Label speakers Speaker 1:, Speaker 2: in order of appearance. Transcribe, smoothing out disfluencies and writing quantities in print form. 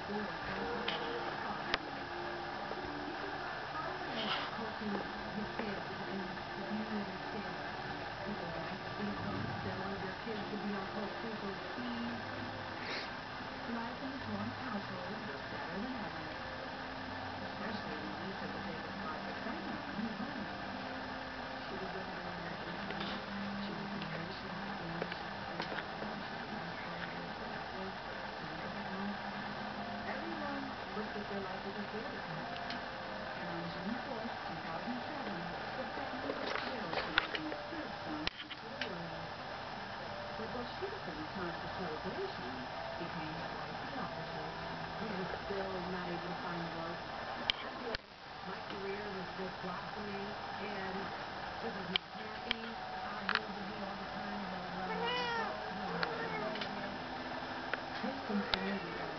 Speaker 1: school or practice or coaching his kids and viewing his kids, like being coached, they wanted their kids to be on Coach Cooper's team. Life in the Torrance household was better than ever, especially when Lisa was able to buy her friend a new home. She was living in her 80s. She was married. She had twins. She had 3 dogs. She was unemployed, productive, and good health. Everyone looked at their life as a fairy tale. And on June 4th, 2007, the family was thrilled to welcome their third son into the world. But what should have been a time for celebration became quite the opposite. We were still not able to find work. I feel like my career was just blossoming, and this is not happy. I wanted to be all the time, but this concerned me.